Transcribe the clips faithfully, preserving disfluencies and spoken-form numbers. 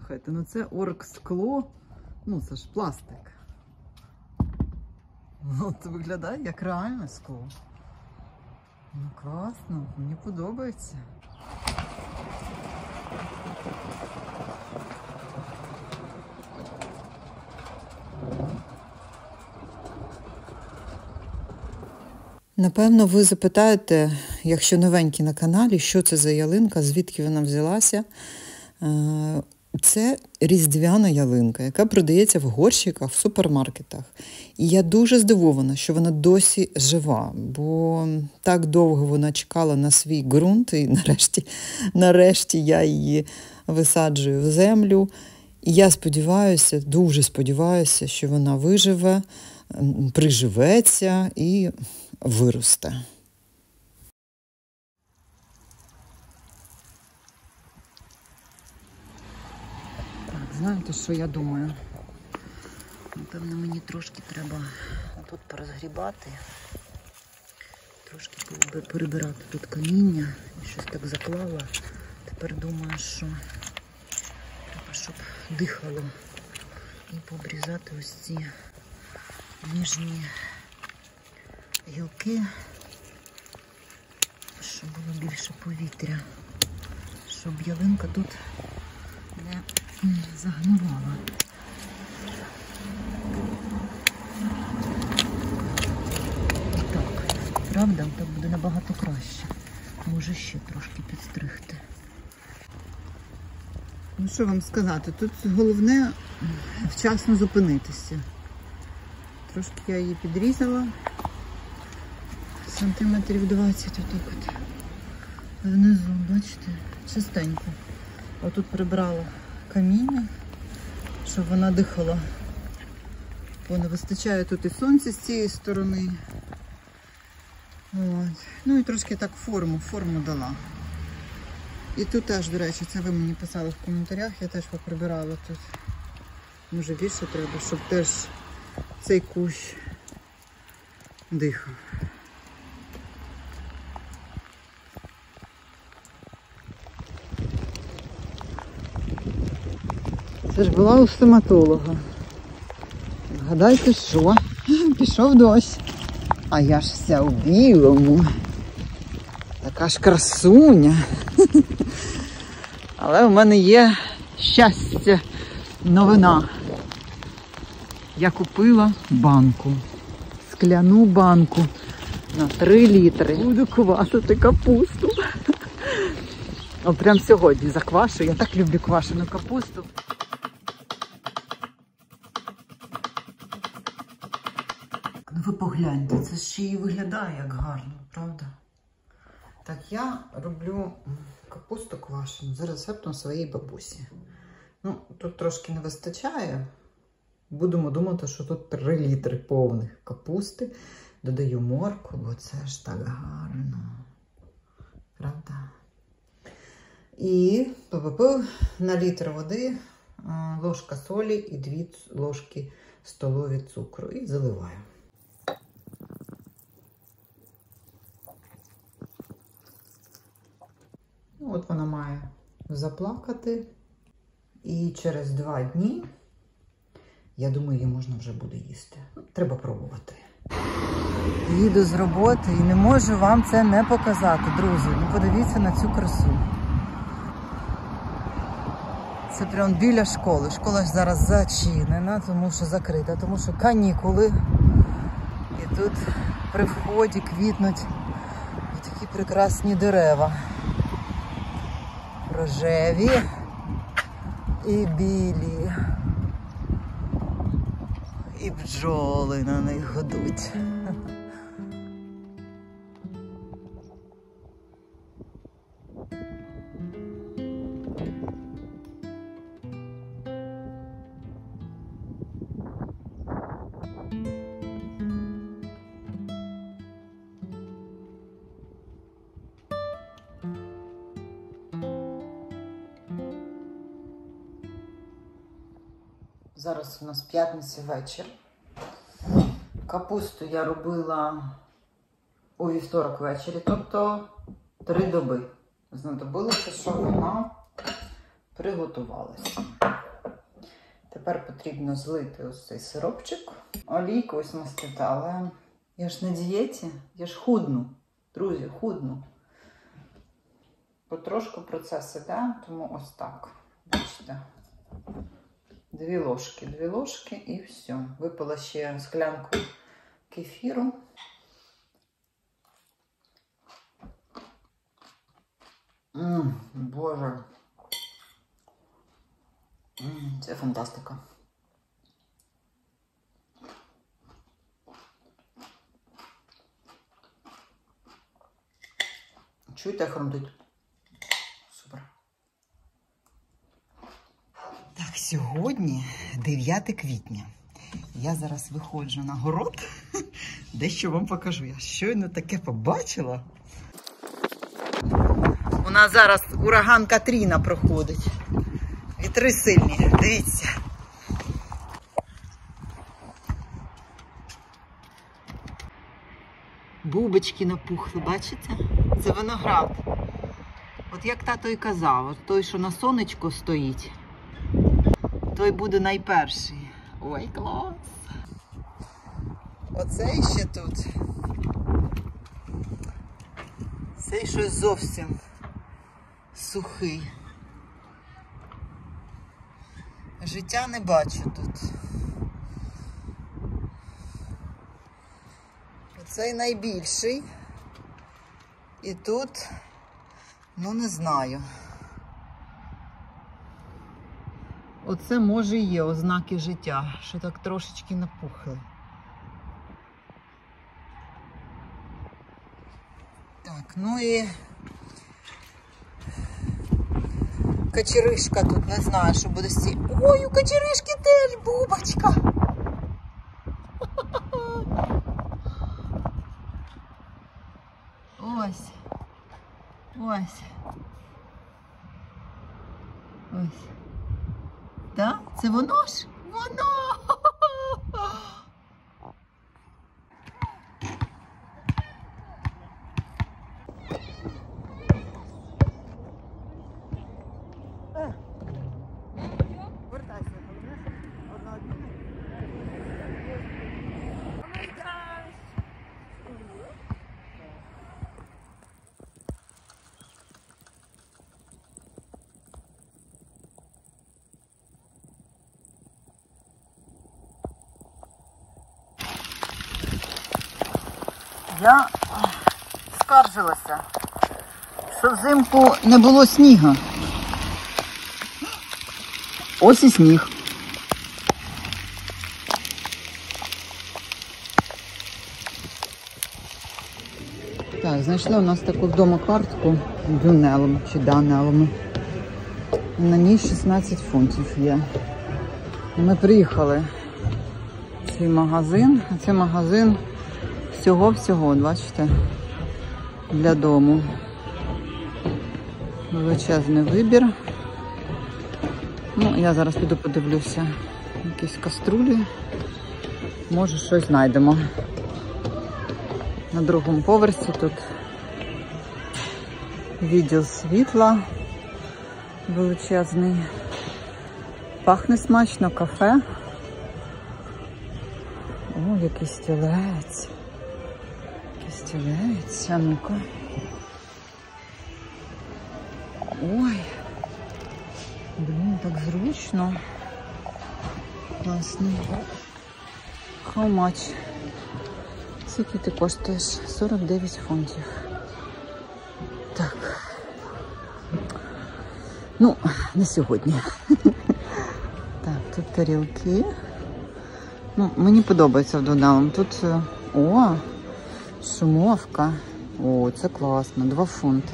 Слухайте, ну це оргскло, ну це ж пластик. Ну це виглядає як реальне скло. Ну класно, мені подобається. Напевно, ви запитаєте, якщо новенькі на каналі, що це за ялинка, звідки вона взялася. Це різдвяна ялинка, яка продається в горщиках в супермаркетах. І я дуже здивована, що вона досі жива, бо так довго вона чекала на свій ґрунт, і нарешті, нарешті я її висаджую в землю. І я сподіваюся, дуже сподіваюся, що вона виживе, приживеться і виросте. Знаєте, що я думаю? Напевно, мені трошки треба тут порозгрібати, трошки перебирати тут каміння, щось так заклала. Тепер думаю, що треба, щоб дихало, і пообрізати ось ці ніжні гілки, щоб було більше повітря, щоб ялинка тут не загнивала. Так, правда, так буде набагато краще. Може ще трошки підстригти. Ну що вам сказати, тут головне вчасно зупинитися. Трошки я її підрізала. Сантиметрів двадцять отак от. Внизу, бачите, чистенько. Отут прибрала каміння, щоб вона дихала. Бо не вистачає тут і сонця з цієї сторони. От. Ну і трошки так форму, форму дала. І тут теж, до речі, це ви мені писали в коментарях, я теж поприбирала тут. Може більше треба, щоб теж цей кущ дихав. Це ж була у стоматолога. Гадайте, що? Пішов дощ. А я ж вся у білому. Така ж красуня. Але у мене є щастя, новина. Я купила банку. Скляну банку на три літри. Буду квасити капусту. О, прям сьогодні заквашу. Я так люблю квашену капусту. Ну ви погляньте, це ще й виглядає як гарно, правда? Так, я роблю капусту квашену за рецептом своєї бабусі. Ну, тут трошки не вистачає. Будемо думати, що тут три літри повних капусти. Додаю моркву, бо це ж так гарно. Правда? І на літр води ложка солі і дві ложки столові цукру. І заливаю. От вона має заплакати. І через два дні, я думаю, її можна вже буде їсти. Треба пробувати. Їду з роботи і не можу вам це не показати, друзі. Ну подивіться на цю красу. Це прямо біля школи. Школа ж зараз зачинена, тому що закрита, тому що канікули. І тут при вході квітнуть такі прекрасні дерева. Рожеві і білі. І бджоли на них гудуть. Зараз у нас п'ятниця вечір. Капусту я робила у вівторок ввечері, тобто три доби знадобилося, щоб вона приготувалася. Тепер потрібно злити ось цей сиропчик. Олійку ось мастити, але я ж на дієті, я ж худну. Друзі, худну. Потрошку процес іде, тому ось так. Бачите? Дві ложки, дві ложки і все. Випила ще склянку кефіру. Ммм, боже. Ммм, це фантастика. Чуєте, хрумтить? Супер. Так, сьогодні дев'яте квітня. Я зараз виходжу на город. Дещо вам покажу. Я щойно таке побачила. У нас зараз ураган Катріна проходить. Вітри сильні. Дивіться. Бубочки напухли, бачите? Це виноград. От як тато і казав, от той, що на сонечку стоїть, той буде найперший. Ой, клас! Оцей ще тут. Цей щось зовсім сухий. Життя не бачу тут. Оцей найбільший. І тут, ну не знаю. Оце може і є ознаки життя, що так трошечки напухли. Так, ну і качеришка тут, не знаю, що буде з цією. Ой, у качеришки теж бубочка. Ось. Ось. Ось. Так? Це воно ж? Воно! Я скаржилася, що взимку не було снігу. Ось і сніг. Так, знайшли у нас таку вдома картку Дюнелом чи Данелом. На ній шістнадцять фунтів є. Ми приїхали в цей магазин. А цей магазин всього-всього, бачите, для дому. Величезний вибір. Ну, я зараз піду подивлюся. Якісь каструлі. Може, щось знайдемо. На другому поверсі тут відділ світла величезний. Пахне смачно, кафе. О, який стілець. Стілець, а ну-ка. Ой, блін, так зручно. Класно. How much? Скільки ти коштуєш? сорок дев'ять фунтів. Так. Ну, не сьогодні. Так, тут тарілки. Ну, мені подобається в Дунелом. Тут, о, шумовка. О, це класно. Два фунти.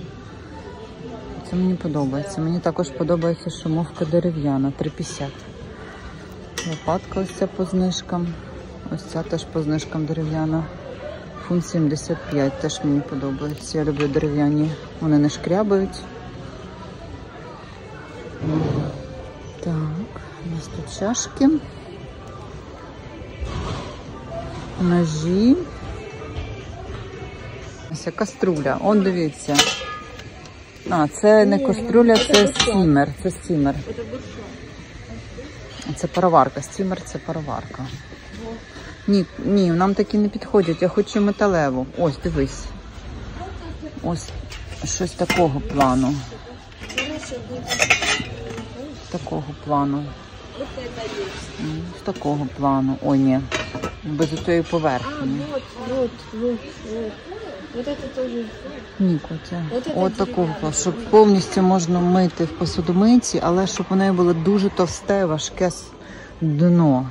Це мені подобається. Мені також подобається шумовка дерев'яна. три п'ятдесят. Лопатка ось ця по знижкам. Ось ця теж по знижкам дерев'яна. Фунт сімдесят п'ять. Теж мені подобається. Я люблю дерев'яні. Вони не шкрябають. Так, у нас тут чашки. Ножі. Ось каструля. Он, дивіться. А, це не каструля, це стімер. Це стімер. це пароварка. Стімер – це пароварка. Ні, ні, нам такі не підходять. Я хочу металеву. Ось, дивись. Ось щось такого плану. Такого плану. З такого плану. Ой, ні. Без цієї поверхні. А, вот, вот, вот, вот. Вот это тоже. Ні, Котя. От От це такого, дерев'яне. щоб повністю можна мити в посудомийці, але щоб у неї було дуже товсте, важке с- дно.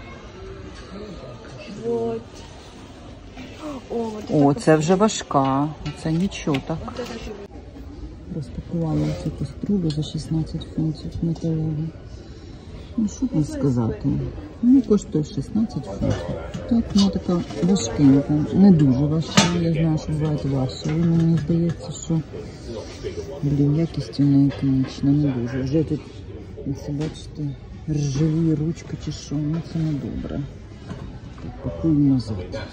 Вот. О, вот О, это це вже важка. Це нічого так. вот это тоже. Розпакувала цю каструлю за шістнадцять фунтів металеву. Ну, що там сказати? Ну, коштує шістнадцять фунтів. Так, вона така важкенька. Не дуже важка. Я знаю, що бувають важчі. Але мені здається, що, блін, якість у неї, конечно, не дуже. Вже тут, якщо бачите, ржаві ручка чи що, ну це не добре. Так, пакую назад.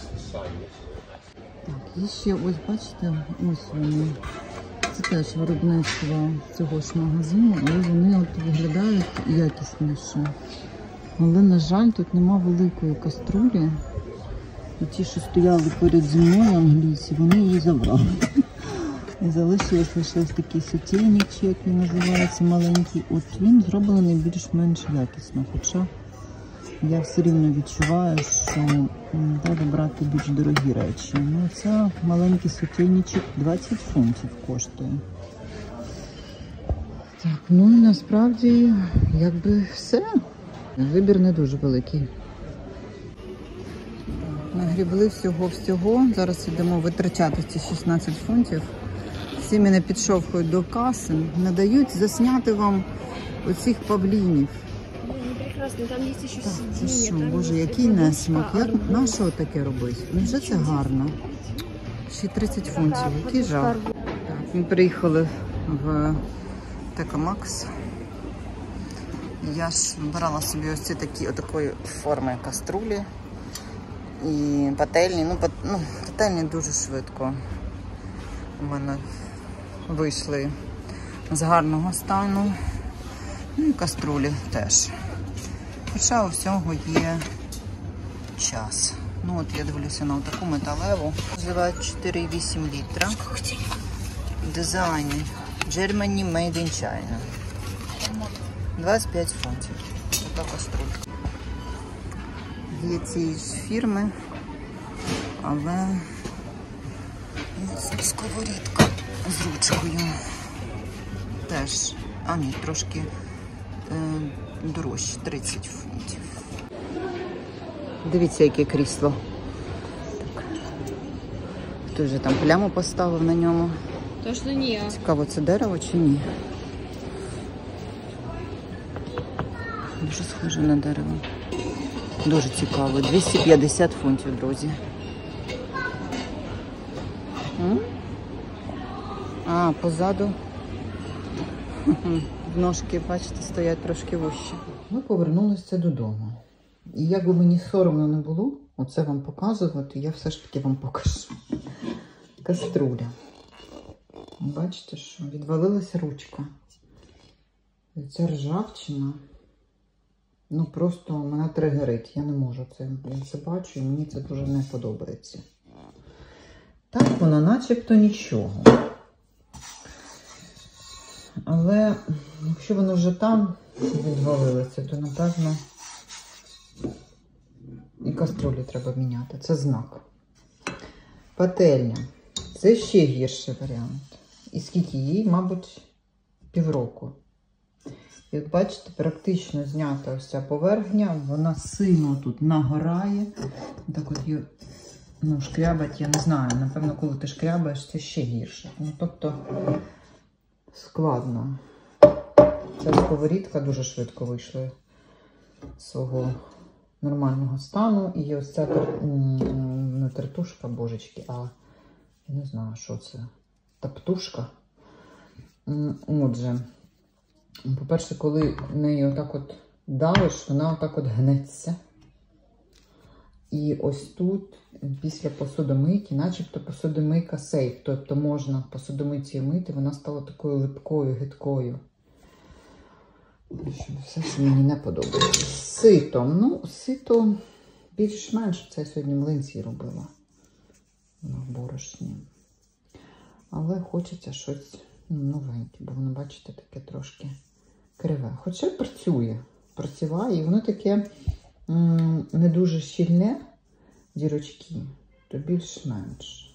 Так, і ще ось, бачите, ось вони. Це теж виробництво цього ж магазину, але вони от виглядають якісніше. Але, на жаль, тут нема великої каструлі. І ті, що стояли поряд зі мною, англійці, вони її забрали. І залишилось лише ось такий сотейник, чи як він називається, маленький. От він зроблений більш-менш якісно. Хоча я все рівно відчуваю, що м, треба брати більш дорогі речі. Ну, це маленький сотейничок двадцять фунтів коштує. Так, ну і насправді, якби все. Вибір не дуже великий. Нагрібли всього-всього. Зараз йдемо витрачати ці шістнадцять фунтів. Всі мене підшовхують до каси, не дають засняти вам оцих павлінів. Ну, прекрасно, там есть еще Так, це сиденье. що, там боже, есть який такая несмак. доска, Як, арбуз. на що таке робити? Ну вже це гарно. Ще тридцять фунтів, який жах. Так, ми приїхали в Текамакс. Я ж вибирала собі ось ці такі отакої форми каструлі і пательні. Ну, пат, ну, пательні дуже швидко у мене вийшли з гарного стану. Ну і каструлі теж. Хоча у всього є час. Ну от я дивлюся на таку металеву. Називають чотири і вісім літра. Дизайн Germany Made in China. двадцять п'ять фунтів. Така каструлька. Є цієї ж фірми, але це сковорідка з ручкою. Теж, а ні, трошки е, дорожче, тридцять фунтів. Дивіться, яке крісло. Так. Хтось же там пляму поставив на ньому. Точно не я. Цікаво, це дерево чи ні? Дуже схоже на дерево. Дуже цікаво. двісті п'ятдесят фунтів, друзі. М? А, позаду ножки, бачите, стоять трошки вище. Ми повернулися додому. І як би мені соромно не було оце вам показувати, я все ж таки вам покажу. Каструля. Бачите, що відвалилася ручка. І ця ржавчина, ну просто мене тригерить. Я не можу це, я це бачу і мені це дуже не подобається. Так, вона начебто нічого. Але якщо воно вже там відвалилося, то напевно і каструлі треба міняти. Це знак. Пательня. Це ще гірший варіант. І скільки їй, мабуть, півроку. І от бачите, практично знята ось ця поверхня, вона сильно тут нагорає. Так от її, ну, шкрябать, я не знаю, напевно, коли ти шкрябаєш, це ще гірше. Ну, тобто, складно. Ця сковорідка дуже швидко вийшла з свого нормального стану. І ось ця тер... не тертушка, божечки, а я не знаю, що це. Таптушка. Отже, по-перше, коли нею отак от давиш, вона отак от гнеться. І ось тут, після посудомийки, начебто посудомийка сейф. Тобто можна посудомийцею мити, вона стала такою липкою, гидкою. Все це мені не подобається. Сито. Ну, сито більш-менш. Це я сьогодні млинці робила на борошні. Але хочеться щось новеньке, бо воно, бачите, таке трошки криве. Хоча працює, працюває, і воно таке м не дуже щільне, дірочки, то більш-менш.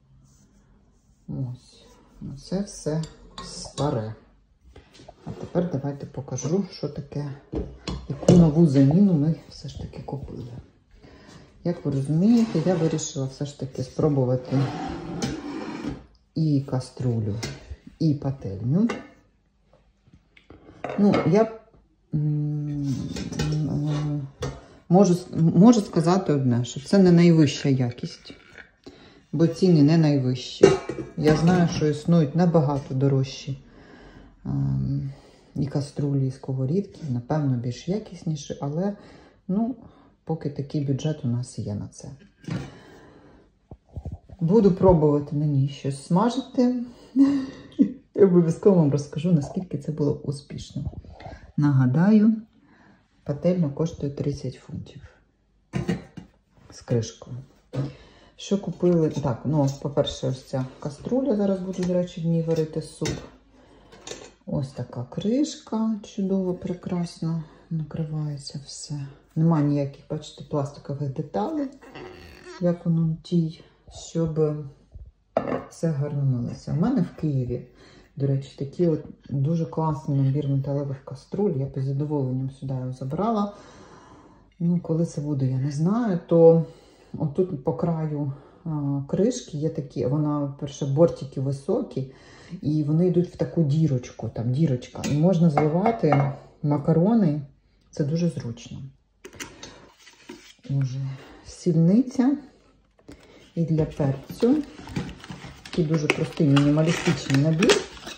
Ось. Це все старе. А тепер давайте покажу, що таке, яку нову заміну ми все ж таки купили. Як ви розумієте, я вирішила все ж таки спробувати і каструлю, і пательню. Ну, я можу, можу сказати одне, що це не найвища якість, бо ціни не найвищі. Я знаю, що існують набагато дорожчі і каструлі, і сковорідки, напевно, більш якісніші, але, ну, поки такий бюджет у нас є на це. Буду пробувати на ній щось смажити. Я обов'язково вам розкажу, наскільки це було успішно. Нагадаю, пательня коштує тридцять фунтів з кришкою. Що купили? Так, ну, по-перше, ось ця каструля. Зараз буду, до речі, в ній варити суп. Ось така кришка, чудово, прекрасно накривається все. Нема ніяких, бачите, пластикових деталей, як воно тій, щоб все гарно милося. У мене в Києві, до речі, такий от дуже класний набір металевих каструль. Я під задоволенням сюди його забрала. Ну, коли це буде, я не знаю. То отут по краю а, кришки є такі, вона, перше, бортики високі, і вони йдуть в таку дірочку, там дірочка. І можна зливати макарони, це дуже зручно. Уже сільниця. І для перцю. Такий дуже простий мінімалістичний набір.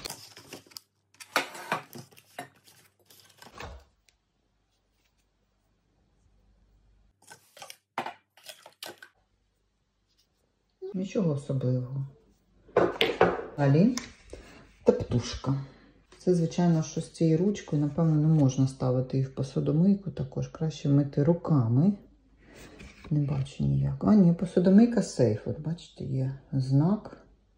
Нічого особливого. Далі тептушка. Це, звичайно, що з цією ручкою, напевно, не можна ставити її в посудомийку. Також краще мити руками. Не бачу ніяк. А, ні, посудомийка сейф. От, бачите, є знак.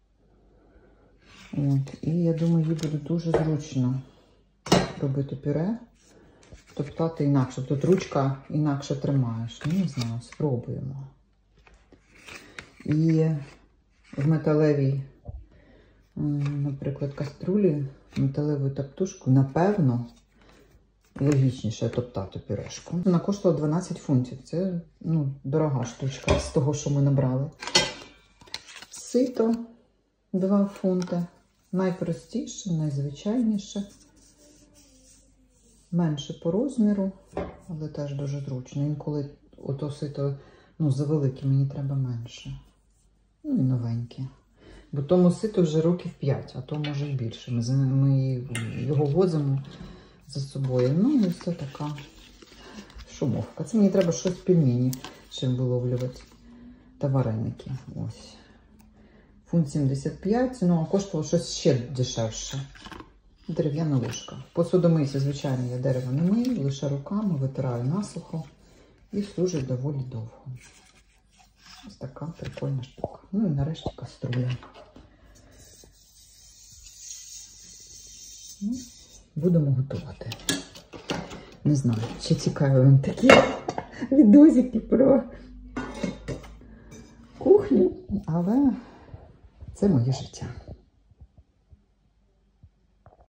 От. І я думаю, їй буде дуже зручно робити пюре. Топтати інакше. Тут ручка інакше тримаєш. Ну, не знаю, спробуємо. І в металевій, наприклад, каструлі, металеву топтушку, напевно, логічніше топтати пюрешку. Вона коштувала дванадцять фунтів. Це, ну, дорога штучка з того, що ми набрали. Сито два фунти. Найпростіше, найзвичайніше. Менше по розміру, але теж дуже зручно. Інколи ото сито, ну, завелике, мені треба менше. Ну і новеньке. Бо тому сито вже років п'ять, а то може й більше. Ми, ми його возимо за собою. Ну і все така шумовка. Це мені треба щось пельмені чим виловлювати. Та вареники. Ось. Фунт сімдесят п'ять, ну а коштувало щось ще дешевше. Дерев'яна ложка. Посудомийці, звичайно, я дерево не мию, лише руками витираю насухо і служить доволі довго. Ось така прикольна штука. Ну і нарешті каструля. Ну, будемо готувати. Не знаю, чи цікаві вам такі відосики про кухню, але це моє життя.